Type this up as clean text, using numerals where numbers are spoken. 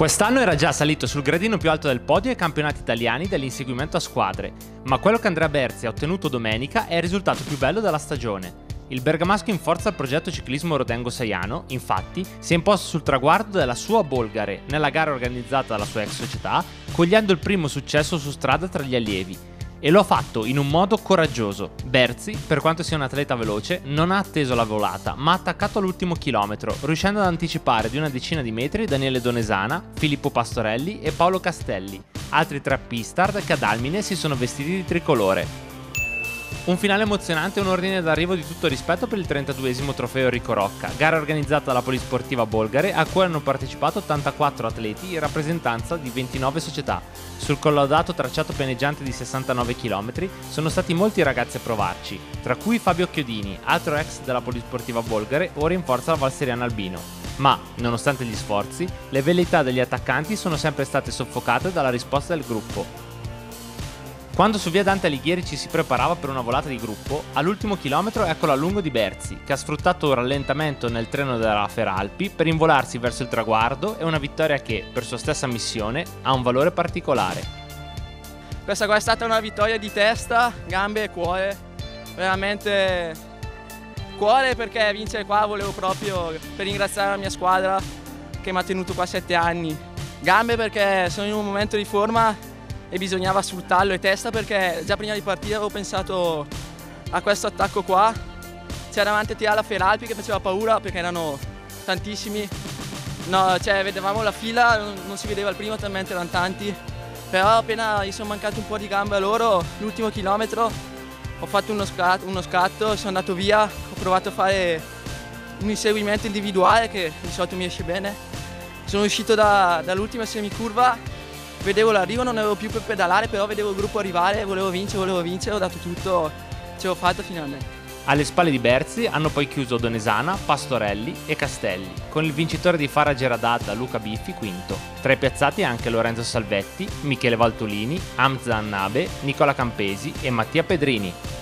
Quest'anno era già salito sul gradino più alto del podio ai campionati italiani dell'inseguimento a squadre, ma quello che Andrea Berzi ha ottenuto domenica è il risultato più bello della stagione. Il bergamasco in forza al progetto ciclismo Rodengo Saiano, infatti, si è imposto sul traguardo della sua Bolgare nella gara organizzata dalla sua ex società, cogliendo il primo successo su strada tra gli allievi. E lo ha fatto in un modo coraggioso. Berzi, per quanto sia un atleta veloce, non ha atteso la volata, ma ha attaccato all'ultimo chilometro, riuscendo ad anticipare di una decina di metri Daniele Donesana, Filippo Pastorelli e Paolo Castelli, altri tre pistard che ad Almine si sono vestiti di tricolore. Un finale emozionante e un ordine d'arrivo di tutto rispetto per il 32esimo trofeo Enrico Rocca, gara organizzata dalla Polisportiva Bolgare a cui hanno partecipato 84 atleti in rappresentanza di 29 società. Sul collaudato tracciato pianeggiante di 69 km sono stati molti ragazzi a provarci, tra cui Fabio Chiodini, altro ex della Polisportiva Bolgare, ora in forza alla Valseriana Albino. Ma, nonostante gli sforzi, le velleità degli attaccanti sono sempre state soffocate dalla risposta del gruppo. Quando su via Dante Alighieri ci si preparava per una volata di gruppo, all'ultimo chilometro eccolo a lungo di Berzi, che ha sfruttato un rallentamento nel treno della Feralpi per involarsi verso il traguardo e una vittoria che, per sua stessa missione, ha un valore particolare. Questa qua è stata una vittoria di testa, gambe e cuore, veramente cuore, perché vincere qua volevo proprio per ringraziare la mia squadra che mi ha tenuto qua 7 anni, gambe perché sono in un momento di forma e bisognava sfruttarlo, e testa perché già prima di partire avevo pensato a questo attacco qua. C'era davanti a tirare la Feralpi che faceva paura perché erano tantissimi, vedevamo la fila, non si vedeva il primo talmente erano tanti, però appena gli sono mancati un po' di gambe a loro, l'ultimo chilometro ho fatto uno scatto, sono andato via, ho provato a fare un inseguimento individuale che di solito mi esce bene, sono uscito dall'ultima semicurva. Vedevo l'arrivo, non avevo più per pedalare, però vedevo il gruppo arrivare, volevo vincere, ho dato tutto, ce l'ho fatta finalmente. Alle spalle di Berzi hanno poi chiuso Donesana, Pastorelli e Castelli, con il vincitore di Fara Geradad, Luca Biffi, quinto. Tra i piazzati anche Lorenzo Salvetti, Michele Valtolini, Hamza Annabe, Nicola Campesi e Mattia Pedrini.